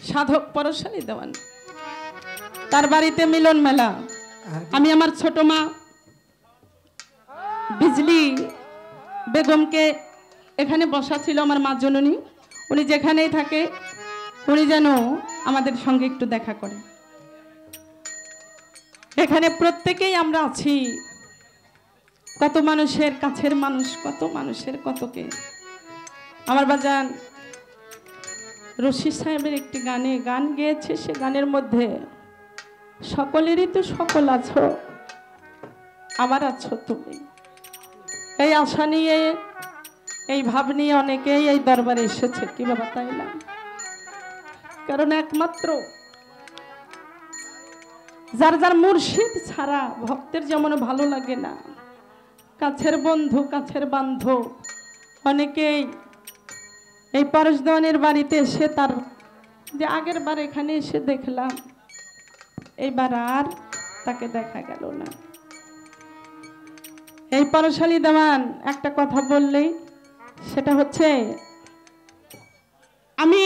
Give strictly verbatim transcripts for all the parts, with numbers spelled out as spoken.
সাধক পরশালী দেওয়ান, তার বাড়িতে মিলন মেলা। আমি আমার ছোট মা বিজলি বেগমকে এখানে বসা ছিল, আমার মা জননী, উনি যেখানেই থাকে উনি যেন আমাদের সঙ্গে একটু দেখা করে। এখানে প্রত্যেকেই আমরা আছি, কত মানুষের কাছের মানুষ, কত মানুষের কতকে। আমার বাজান রশিদ সাহেবের একটি গানে গান গেয়েছে, সে গানের মধ্যে সকলেরই তো সকল আছো, আমার আছো তুমি। এই আশা নিয়ে, এই ভাব নিয়ে অনেকেই এই দরবারে এসেছে, কি বাবা তাই না? কারণ একমাত্র যার যার মুর্শিদ ছাড়া ভক্তের যেমন ভালো লাগে না, কাছের বন্ধু কাছের বান্ধব অনেকেই এই পরশদেওয়ানের বাড়িতে এসে তার যে আগের বার এখানে এসে দেখলাম, এইবার আর তাকে দেখা গেল না। এই পরশালী দেওয়ান একটা কথা বললেই সেটা হচ্ছে, আমি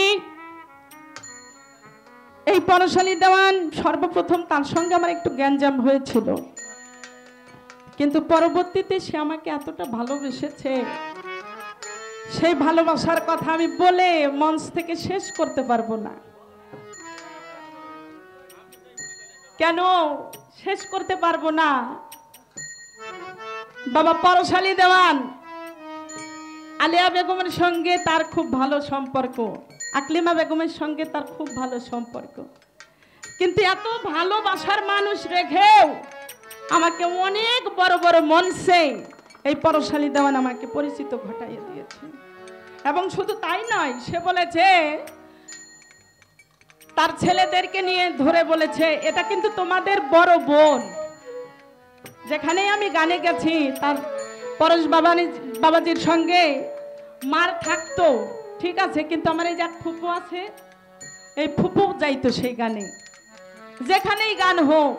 এই পরশালী দেওয়ান সর্বপ্রথম তার সঙ্গে আমার একটু জ্ঞানজাম হয়েছিল, কিন্তু পরবর্তীতে সে আমাকে এতটা ভালোবেসেছে, সেই ভালোবাসার কথা আমি বলে মঞ্চ থেকে শেষ করতে পারবো না। কেন শেষ করতে পারবো না? বাবা পরশালী দেওয়ান আলিয়া বেগমের সঙ্গে তার খুব ভালো সম্পর্ক, আকলিমা বেগমের সঙ্গে তার খুব ভালো সম্পর্ক, কিন্তু এত ভালোবাসার মানুষ রেখেও আমাকে অনেক বড় বড় মঞ্চে এই পরশালী দেওয়ান আমাকে পরিচিত ঘটাইয়ে দিয়েছে। এবং শুধু তাই নয়, সে বলেছে তার ছেলেদেরকে নিয়ে ধরে বলেছে, এটা কিন্তু তোমাদের বড় বোন। যেখানেই আমি গানে গেছি তার পরশ বাবানি বাবাজির সঙ্গে মার থাকতো, ঠিক আছে, কিন্তু আমার এই যে ফুপু আছে, এই ফুপু যাইতো সেই গানে, যেখানেই গান হোক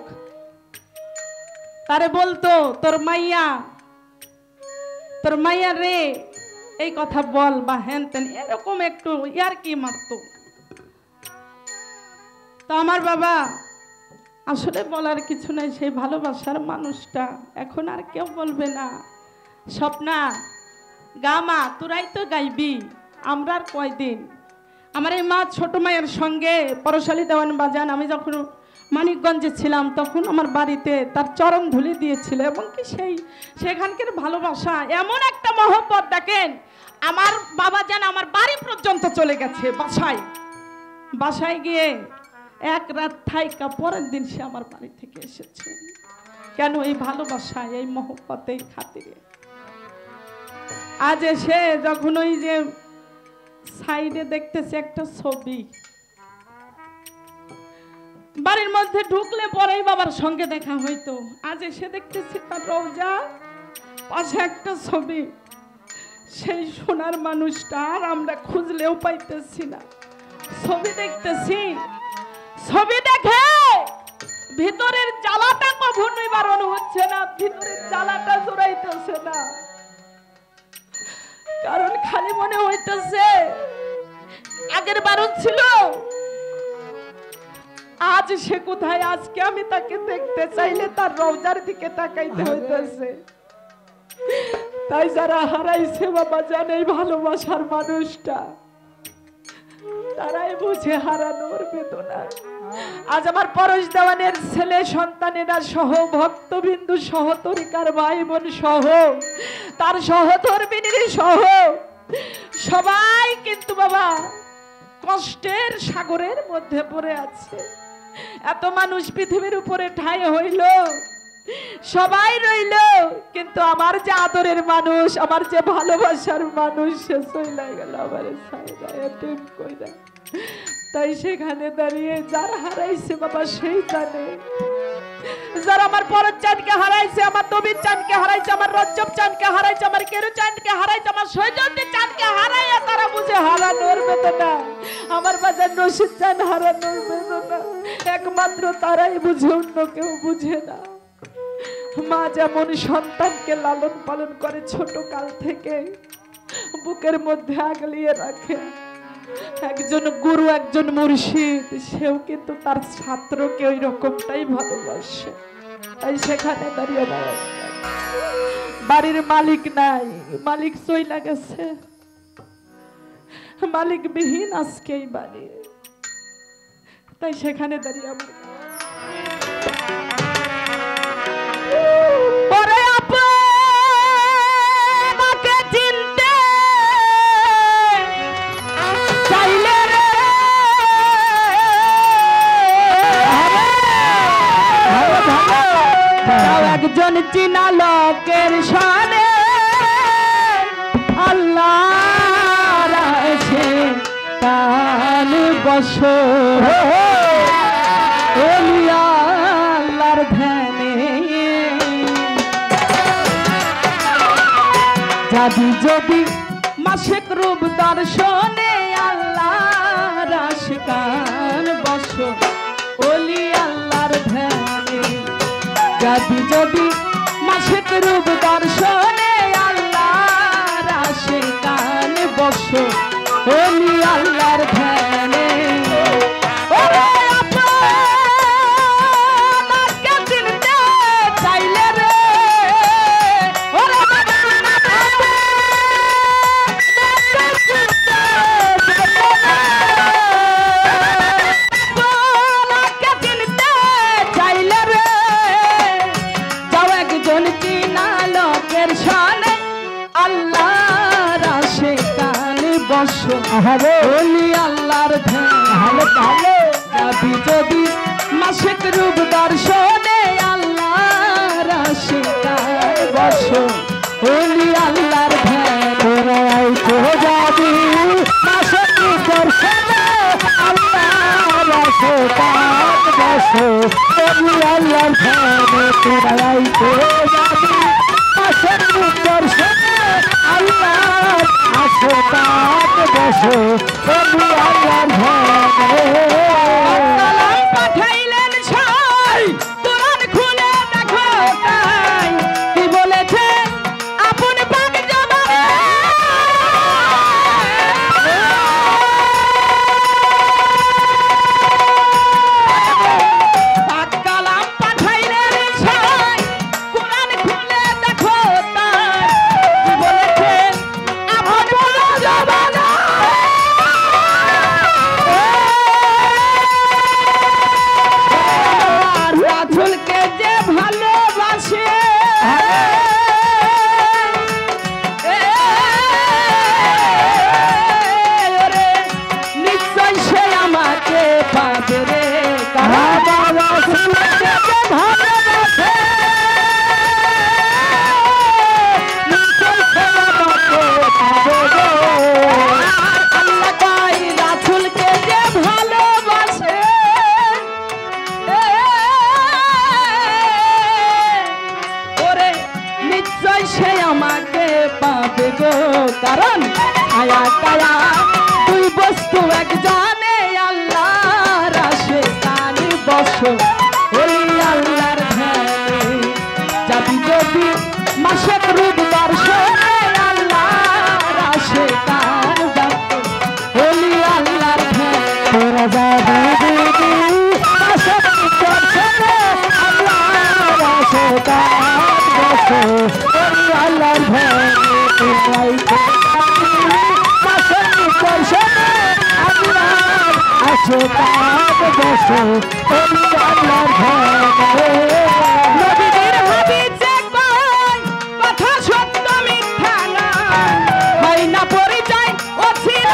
তারে বলতো তোর মাইয়া, তোর মাইয়া রে এই কথা বল বা হ্যান তেন, এরকম একটু ইয়ার কি মারতো। তো আমার বাবা আসলে বলার কিছু নাই, সেই ভালোবাসার মানুষটা এখন আর কেউ বলবে না, স্বপ্না গামা তোরাই তো গাইবি, আমরা আর কয়দিন। আমার এই মা ছোট মায়ের সঙ্গে পরশালী দেওয়ান বাজান আমি যখন মানিকগঞ্জে ছিলাম তখন আমার বাড়িতে তার চরণ ধুলি দিয়েছিল, এবং কি সেই সেখানকার ভালোবাসা এমন একটা মহব্বত, দেখেন আমার বাবা যেন আমার বাড়ি পর্যন্ত চলে গেছে, বাসায় বাসায় গিয়ে এক রাত থাইকা পরের দিন সে আমার বাড়ি থেকে এসেছে। কেন? এই ভালোবাসা, এই মহব্বতে, এই খাতিরে। আজ এসে যখন ওই যে সাইডে দেখতেছে একটা ছবি, বাড়ির মধ্যে ঢুকলে পরেই বাবার সঙ্গে দেখা হইতো, আজ এসে দেখতেছি তার রওজা পাশে একটা ছবি, সেই সোনার মানুষটা আর আমরা খুঁজলেও পাইতেছি না। ছবি দেখতেছি, ছবি দেখে ভিতরের জ্বালাটা কখনোই বারণ হচ্ছে না, ভিতরের জ্বালাটা জোড়াইতেছে না, কারণ খালি মনে হইতেছে আগের বারণ ছিল, আজ সে কোথায়, আজকে আমি তাকে দেখতে চাইলে তার রওজার দিকে তাকাইতে হইতেছে। তাই যারা হারাইছে বাবা জানে এই ভালোবাসার মানুষটা, তারাই বুঝে হারানোর বেদনা। আজ আমার পরশ দেওয়ানের ছেলে সন্তানেরা সহ ভক্তবিন্দু সহ তরিকার ভাই বোন সহ তার সহধর্মিনী সহ সবাই কিন্তু বাবা কষ্টের সাগরের মধ্যে পড়ে আছে। এত মানুষ পৃথিবীর উপরে ঠাঁই হইল, সবাই রইল, কিন্তু আমার যে আদরের মানুষ, আমার যে ভালোবাসার মানুষ, সে চলে গেল আমার ছাইরা এতিম কইরা। তাই সেখানে দাঁড়িয়ে যার হারাইছে বাবা সেই জানে, যারা আমার পরশ চাঁদকে হারাইছে, আমার নবীর চাঁদকে হারাইছে, আমার রজ্জব চাঁদকে হারাইছে, আমার কেরু চাঁদকে হারাইছে, আমার সৈজন্তি চাঁদকে হারাইয়া তারা বুঝে হারানোর বেদনা, আমার বাজার রশিদ চাঁদ হারানোর বেদনা একমাত্র তারাই বুঝে, অন্য কেউ বুঝে না। মা যেমন সন্তানকে লালন পালন করে ছোট কাল থেকে, বুকের মধ্যে আগলিয়ে রাখে, একজন গুরু একজন মুর্শিদ সেও কিন্তু তার ছাত্রকে ওই রকমটাই ভালোবাসে। তাই সেখানে দাঁড়িয়ে বাড়ির মালিক নাই, মালিক চইলা গেছে, মালিক বিহীন আজকে এই বাড়ি। তাই সেখানে দাঁড়িয়ে আমার পরে আপনাকে চিনতে চাইলে রে একজন চিনা লোকের সানে আল্লাহ রাশে কান বসো আল্লাহর ধ্যানে যাবি যদি মাসিক রূপ দর্শনে আল্লাহ রাশে কান বসো ওলি আল্লাহর ধ্যানে যাবি যদি মাসিক রূপ দর্শনে আল্লাহ রাশে কান বসো ওলি আল্লাহর ধ্যানে ওলি আল্লাহর ধ্যানে যাবি যদি মাসিক রূপ দর্শনে আল্লাহ রাশে কান বসো ওলি আল্লাহর ধ্যানে যাবি মাসিক রূপ দর্শনে আল্লাহ রাশে কান বসো ওলি আল্লাহর ধ্যানে তোরাইতে যাবি মাসিক রূপ দর্শনে আল্লাহ আসো কান বসো ওলি আল্লাহর ধ্যানে পাঠাইলেন ছাই কোরআন খুলে দেখো তাই কি বলেছে আপন পাক জবানে পাক কালাম পাঠাইলেন ছাই কোরআন খুলে দেখো তাই কি বলেছে আপন পাক জবানে রাসূলকে যে ভালোবাসে নিশ্চয় সে আমাকে পাবে রে কাবা রাসূলকে যে ভালোবাসে নিশ্চয় সে আমাকে পাবে রে আল্লাহ কয় রাসূলকে যে ভালোবাসে নিশ্চয় সে আমাকে পাবে গো কারণ আয়া কায়া দুই বস্তু এক জানে আল্লাহ রাশে কান বসো ওলি আল্লাহর ধ্যানে যাবি যদি মাসিক রূপ দর্শনে আল্লাহ রাশে কান বসো ওলি আল্লাহর ধ্যানে যাবি যদি মাসিক রূপ দর্শনে আল্লাহ রাশে কান বসো ওলি আল্লাহর ধ্যানে তোরাইতে মাসিক রূপ দর্শনে আল্লাহ আসো কান বসো ওলি আল্লাহর ধ্যানে নবীর হাদিস যে কয় কথা সত্য মিথ্যা না হয় না পরিচয় ও ছিল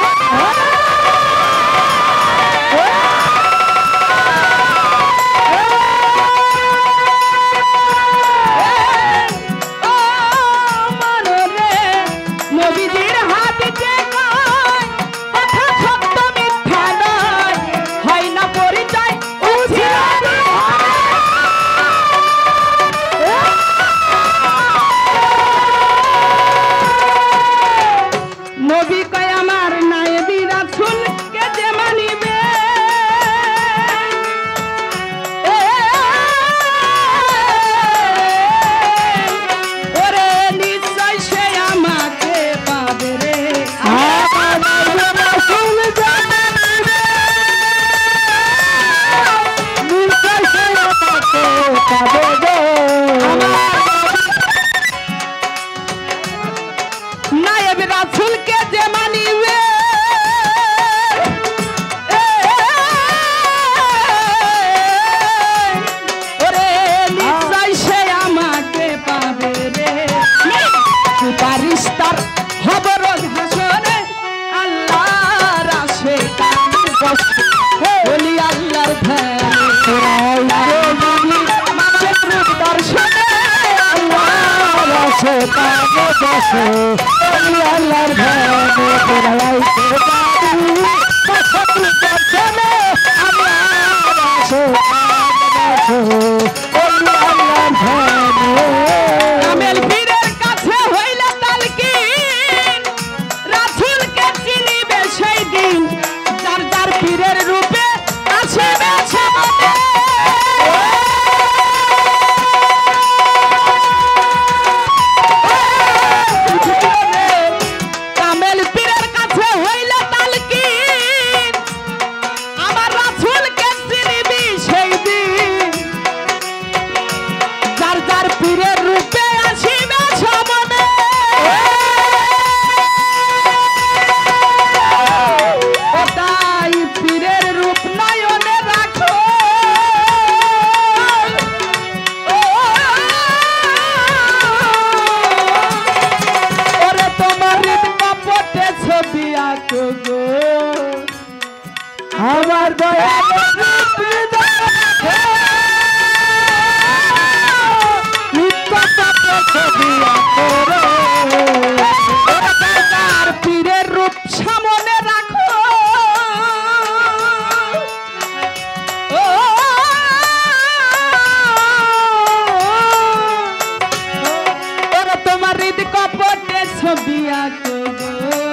নবীজির হাদিস যে কয় কথা সত্য মিথ্যা নয় হয় না পরিচয় ও ছিল বসো ওলি আল্লাহর ধ্যানে তোরা আইতে যাবি বসতি দর্শনে আমরা বসো বসো ওলি আল্লাহর ধ্যানে কামেল পীরের কাছে হইলে তালকিন রাসূলকে চিনিবে সেই দিন যার যার পীরের রূপে আসিবে সামনে কামেল পীরের কাছে হইলে তালকিন আমার রাসূলকে চিনিবি সেই দিন যার যার পীরের রূপে আসিবে সামনে ওটাই পীরের রূপ নয়নে রাখো ওরে তোমার কপটে ছবি আঁকো গো আমার দয়া তার পীরের রূপ সামনে রাখো ও ওরে তোমার হৃদ কপটে ছবি আঁকো গো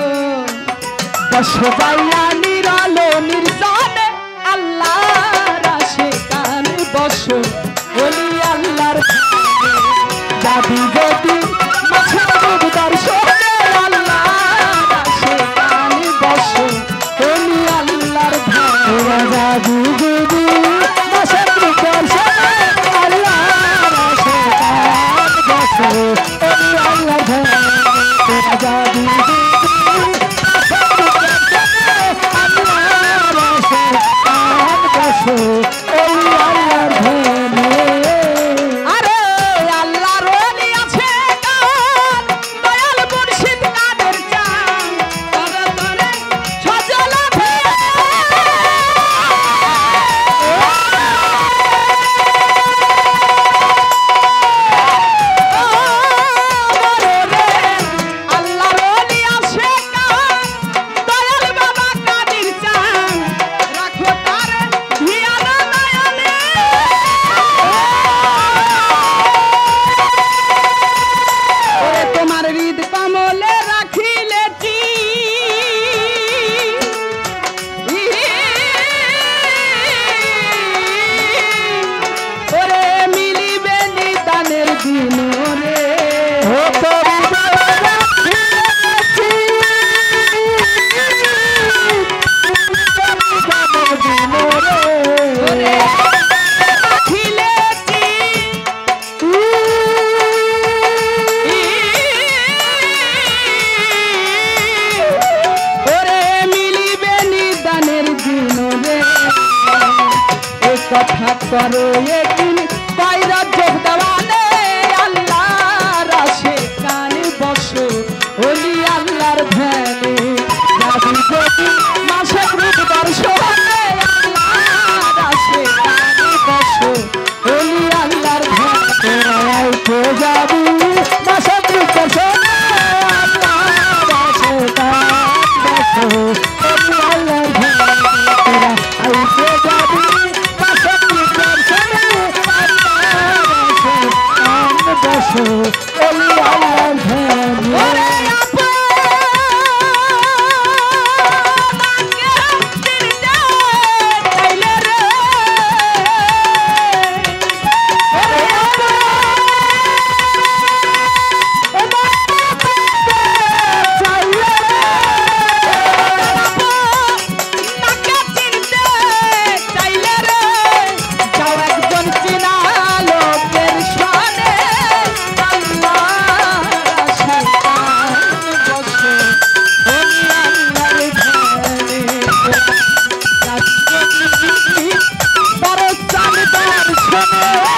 বসো যাইয়া নিরালো নির্জনে আল্লাহর আশিকান বসো ওলি আল্লাহর যাবি যদি মাছের রূপ দর্শনে আল্লাহর আশিকান বসো ওলি আল্লাহর তোরা যাবি যদি মাছের রূপ দর্শনে আল্লাহর আশিকান বসো ওলি আল্লাহর ধ্যানে তোরা যাবি যদি মাছের রূপ দর্শনে আল্লাহর আশিকান বসো ওলি আল্লাহর ধ্যানে আরে আল্লাহর ওলি আছে কার দয়াল মুর্শিদ কাদের চান তরে তরে সজলা আল্লাহর ওলি আছে কার দয়াল বাবা কাদের চান রাখো তারে ধিয়ানা নয়নে ওরে তোমার হৃদ কমলে রাখিলে কি ওরে মিলিবে নিদানের দিন রে ও তোরি দয়া রাখিলেছি জানো দিন ওরে রে রাখিলে কি ওরে মিলিবে নিদানের দিন রে এ কথা করো একদিন বাইরা যোগ দেওয়ানে আল্লাহর আশিকান বসো ওলি আল্লাহর ধ্যানে যাবি যদি মাসের রূপ দর্শনে আল্লাহর আশিকান বসো ওলি আল্লাহর ধ্যানে আইতে যাবি মাসের রূপ দর্শনে আল্লাহর আশিকান বসো ওলি আল্লাহর ধ্যানে তোরা আইতে যাবি মাসের রূপ দর্শনে আল্লাহর আশিকান বসো ওলি আল্লাহর ধ্যানে ওরে আপনাকে দিতে চাইলে রে ওরে চাইলে আপনাকে চিনতে চাইলে রে যাও একজন চিনা লোকের সনে আল্লাহর আশিকান বসো ওলি আল্লাহর ধ্যানে বড় চাঁদ দর্শনে